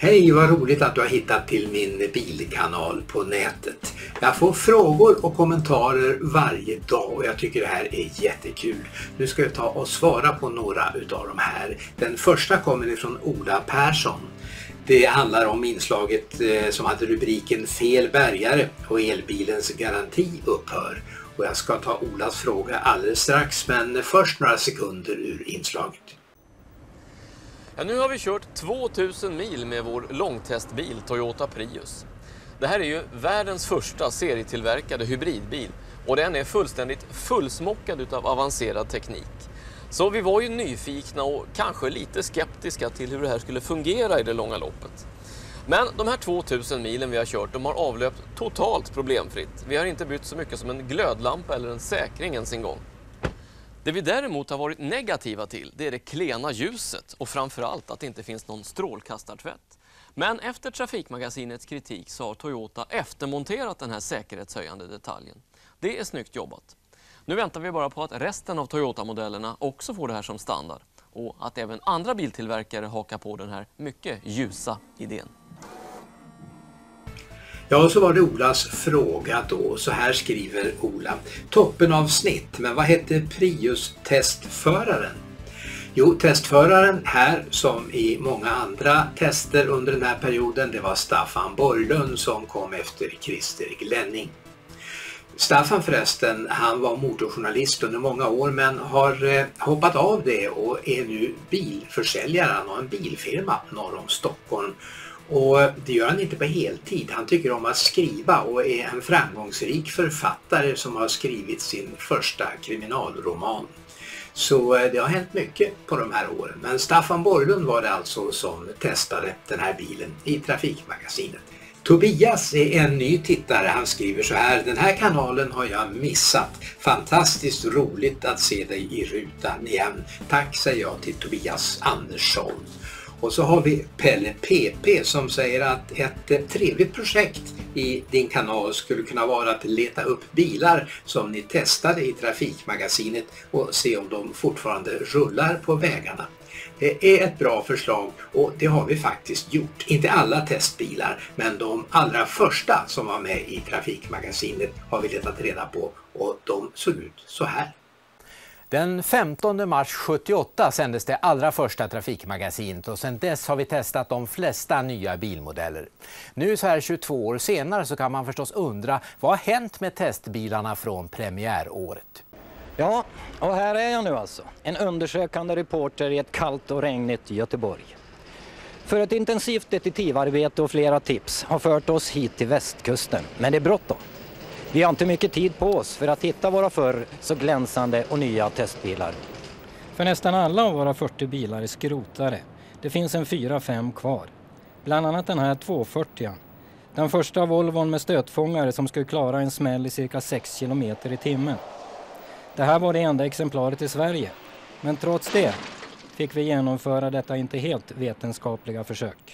Hej, vad roligt att du har hittat till min bilkanal på nätet. Jag får frågor och kommentarer varje dag och jag tycker det här är jättekul. Nu ska jag ta och svara på några utav de här. Den första kommer ifrån Ola Persson. Det handlar om inslaget som hade rubriken Fel bärgare och elbilens garanti upphör. Och jag ska ta Olas fråga alldeles strax, men först några sekunder ur inslaget. Ja, nu har vi kört 2000 mil med vår långtestbil Toyota Prius. Det här är ju världens första serietillverkade hybridbil och den är fullständigt fullsmockad utav avancerad teknik. Så vi var ju nyfikna och kanske lite skeptiska till hur det här skulle fungera i det långa loppet. Men de här 2000 milen vi har kört, de har avlöpt totalt problemfritt. Vi har inte bytt så mycket som en glödlampa eller en säkring ens en gång. Det vi däremot har varit negativa till, det är det klena ljuset och framförallt att det inte finns någon strålkastartvätt. Men efter Trafikmagasinets kritik så har Toyota eftermonterat den här säkerhetshöjande detaljen. Det är snyggt jobbat. Nu väntar vi bara på att resten av Toyota-modellerna också får det här som standard och att även andra biltillverkare hakar på den här mycket ljusa idén. Ja, så var det Olas fråga då. Så här skriver Ola. Toppen av snitt, men vad hette Prius-testföraren? Jo, testföraren här som i många andra tester under den här perioden, det var Staffan Borglund som kom efter Christer Glenning. Staffan förresten, han var motorjournalist under många år men har hoppat av det och är nu bilförsäljare. Han har en bilfirma norr om Stockholm. Och det gör han inte på heltid. Han tycker om att skriva och är en framgångsrik författare som har skrivit sin första kriminalroman. Så det har hänt mycket på de här åren. Men Staffan Borglund var det alltså som testade den här bilen i Trafikmagasinet. Tobias är en ny tittare. Han skriver så här: den här kanalen har jag missat. Fantastiskt roligt att se dig i rutan igen. Tack säger jag till Tobias Andersson. Och så har vi Pelle PP som säger att ett trevligt projekt i din kanal skulle kunna vara att leta upp bilar som ni testade i Trafikmagasinet och se om de fortfarande rullar på vägarna. Det är ett bra förslag och det har vi faktiskt gjort. Inte alla testbilar, men de allra första som var med i Trafikmagasinet har vi letat reda på och de såg ut så här. Den 15 mars 78 sändes det allra första Trafikmagasinet och sedan dess har vi testat de flesta nya bilmodeller. Nu så här 22 år senare så kan man förstås undra vad har hänt med testbilarna från premiäråret. Ja, och här är jag nu alltså. En undersökande reporter i ett kallt och regnigt Göteborg. För ett intensivt detektivarbete och flera tips har fört oss hit till västkusten. Men det är bråttom. Vi har inte mycket tid på oss för att hitta våra förr så glänsande och nya testbilar. För nästan alla av våra 40 bilar är skrotare. Det finns en 4-5 kvar. Bland annat den här 240. Den första Volvon med stötfångare som skulle klara en smäll i cirka 6 km i timmen. Det här var det enda exemplaret i Sverige. Men trots det fick vi genomföra detta inte helt vetenskapliga försök.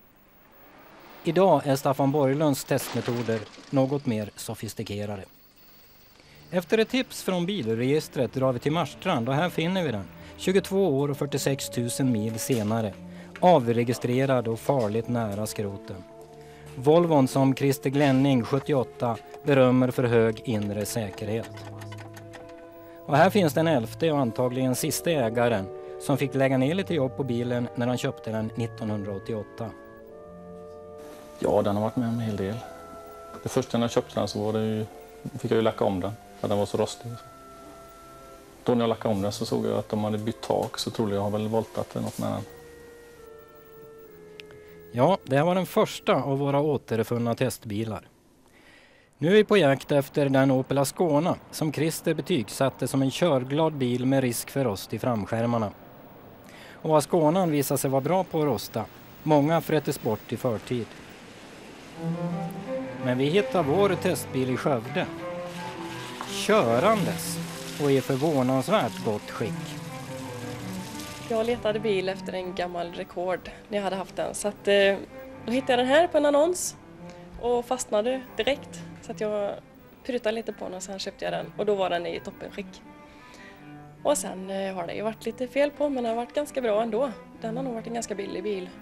Idag är Staffan Borglunds testmetoder något mer sofistikerade. Efter ett tips från bilregistret drar vi till Marstrand och här finner vi den. 22 år och 46 000 mil senare. Avregistrerad och farligt nära skroten. Volvon som Christer Glenning 78 berömmer för hög inre säkerhet. Och här finns den 11:e och antagligen sista ägaren som fick lägga ner lite jobb på bilen när han köpte den 1988. Ja, den har varit med en hel del. Det första när jag köpte den så var det fick jag ju lacka om den, för den var så rostig. Då när jag lackade om den så såg jag att de hade bytt tak, så tror jag har väl voltat något med den. Ja, det här var den första av våra återfunna testbilar. Nu är vi på jakt efter den Opel Ascona som Christer betygsatte som en körglad bil med risk för rost i framskärmarna. Och Asconan visade sig vara bra på att rosta. Många frättes bort i förtid. Men vi hittar vår testbil i Skövde. Körandes och i förvånansvärt gott skick. Jag letade bil efter en gammal rekord när jag hade haft den. Så att, då hittade jag den här på en annons och fastnade direkt. Så att jag prutade lite på den och sen köpte jag den. Och då var den i toppenskick. Och sen har det ju varit lite fel på, men den har varit ganska bra ändå. Den har nog varit en ganska billig bil.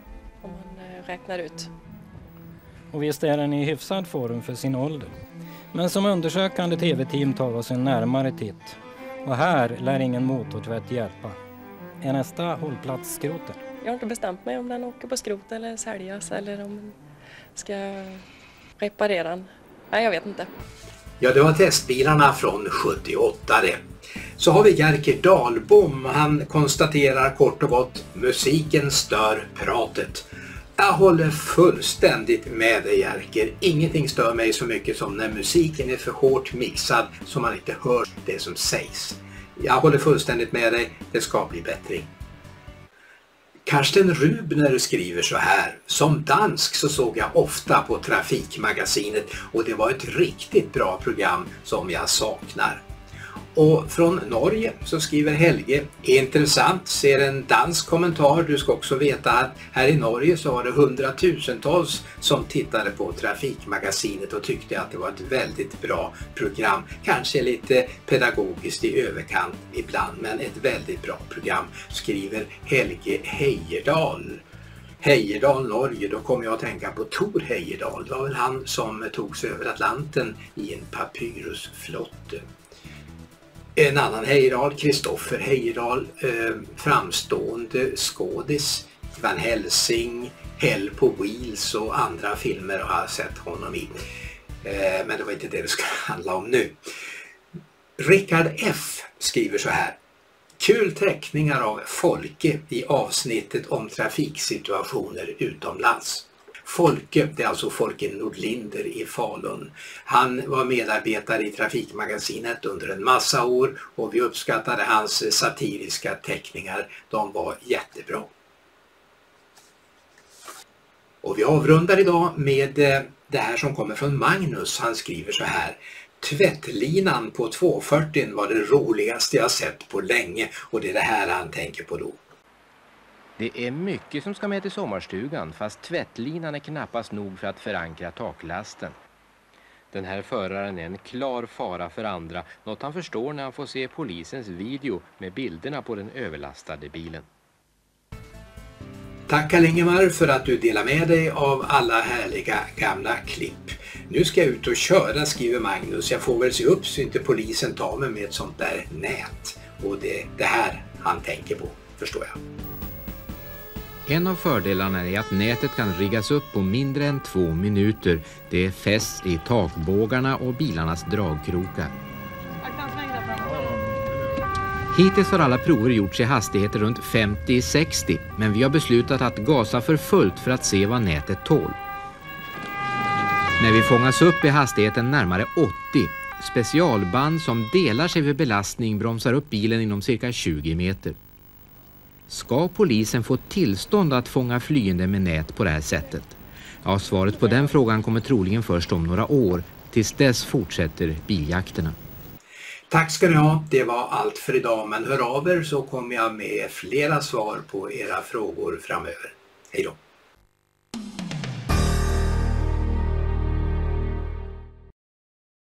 om man räknar ut. Och visst är den i hyfsad form för sin ålder. Men som undersökande tv-team tar vi oss en närmare titt. Och här lär ingen motortvätt hjälpa. Är nästa hållplats skroten? Jag har inte bestämt mig om den åker på skrot eller säljas eller om den ska reparera den. Nej, jag vet inte. Ja, det var testbilarna från 78 det. Så har vi Jerker Dahlbom. Han konstaterar kort och gott: musiken stör pratet. Jag håller fullständigt med dig, Jerker. Ingenting stör mig så mycket som när musiken är för hårt mixad så man inte hör det som sägs. Jag håller fullständigt med dig. Det ska bli bättring. Karsten Rubner skriver så här: som dansk så såg jag ofta på Trafikmagasinet och det var ett riktigt bra program som jag saknar. Och från Norge så skriver Helge: intressant, ser en dansk kommentar. Du ska också veta att här i Norge så var det hundratusentals som tittade på Trafikmagasinet och tyckte att det var ett väldigt bra program. Kanske lite pedagogiskt i överkant ibland, men ett väldigt bra program, skriver Helge Heyerdahl. Heyerdahl, Norge, då kommer jag att tänka på Tor Heyerdahl. Det var väl han som tog sig över Atlanten i en papyrusflotte. En annan Heyerdahl, Kristoffer Heyerdahl, framstående skådis, Van Helsing, Hell på Wheels och andra filmer har jag sett honom i. Men det var inte det det ska handla om nu. Rickard F. skriver så här: kul teckningar av Folke i avsnittet om trafiksituationer utomlands. Folke, det är alltså Folke Nordlinder i Falun. Han var medarbetare i Trafikmagasinet under en massa år och vi uppskattade hans satiriska teckningar. De var jättebra. Och vi avrundar idag med det här som kommer från Magnus. Han skriver så här: tvättlinan på 240 var det roligaste jag sett på länge, och det är det här han tänker på då. Det är mycket som ska med till sommarstugan, fast tvättlinan är knappast nog för att förankra taklasten. Den här föraren är en klar fara för andra, något han förstår när han får se polisens video med bilderna på den överlastade bilen. Tack Ingemar för att du delar med dig av alla härliga gamla klipp. Nu ska jag ut och köra, skriver Magnus. Jag får väl se upp så inte polisen tar mig med ett sånt där nät. Och det här han tänker på, förstår jag. En av fördelarna är att nätet kan riggas upp på mindre än 2 minuter. Det är fäst i takbågarna och bilarnas dragkrokar. Hittills har alla prover gjorts i hastigheter runt 50-60, men vi har beslutat att gasa för fullt för att se vad nätet tål. När vi fångas upp i hastigheten närmare 80, specialband som delar sig vid belastning bromsar upp bilen inom cirka 20 meter. Ska polisen få tillstånd att fånga flyende med nät på det här sättet? Ja, svaret på den frågan kommer troligen först om några år. Tills dess fortsätter biljakterna. Tack ska ni ha, det var allt för idag, men hör av er så kommer jag med flera svar på era frågor framöver. Hej då!